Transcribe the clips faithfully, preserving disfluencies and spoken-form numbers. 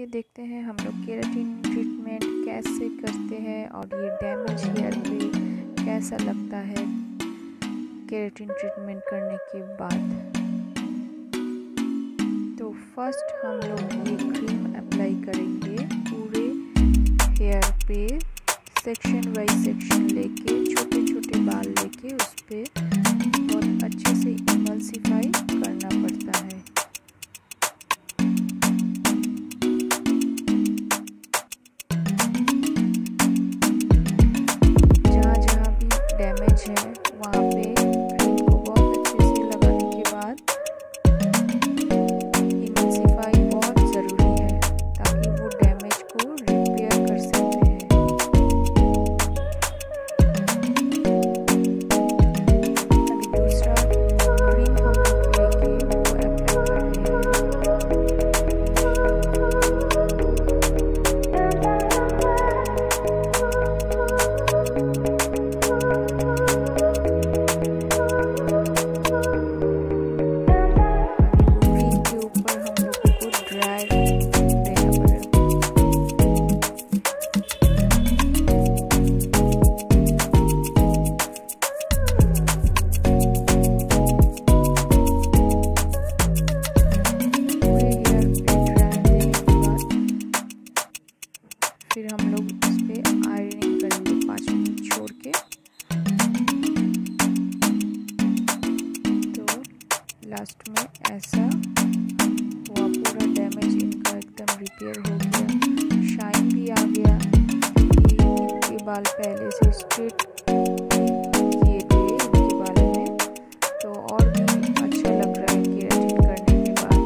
चलिए देखते हैं हम लोग केराटिन ट्रीटमेंट कैसे करते हैं और ये डैमेज हेयर पे कैसा लगता है केराटिन ट्रीटमेंट करने के बाद। तो फर्स्ट हम लोग ये क्रीम अप्लाई करेंगे पूरे हेयर पे, सेक्शन बाई सेक्शन लेके, छोटे छोटे बाल लेके उस पर बहुत अच्छे से इमल्सिफाई करना पड़ता है। जहाँ जहाँ भी डैमेज है वहाँ पे क्रीम को बहुत अच्छे से लगाने के बाद इमल्सिफाई बहुत ज़रूरी है ताकि वो डैमेज को रिपेयर कर सकते हैं। अभी दूसरा क्रीम हम लोग लेके वो अप्लाई कर रहे हैं। फिर हम लोग इस पर आयरनिंग करेंगे पाँच मिनट छोड़ के। तो लास्ट में ऐसा हुआ, पूरा डैमेज इनका एकदम रिपेयर हो गया, शाइन भी आ गया क्योंकि इनके बाल पहले से स्ट्रेट किए थे इनके बाल में, तो और भी अच्छा लग रहा है केराटिन करने के बाद।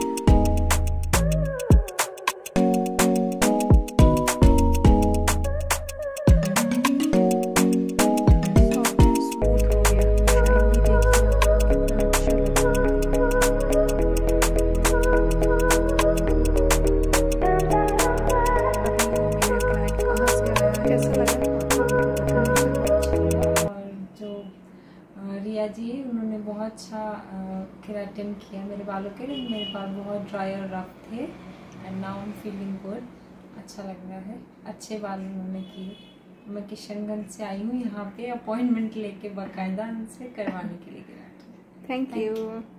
रिया जी उन्होंने बहुत अच्छा केराटिन किया मेरे बालों के लिए। मेरे बाल बहुत ड्राई और रफ थे and now I am feeling good. अच्छा लग रहा है, अच्छे बाल उन्होंने किए। मैं किशनगंज से आई हूँ यहाँ पे अपॉइंटमेंट लेके बाकायदा उनसे करवाने के लिए केराटिन। Thank you.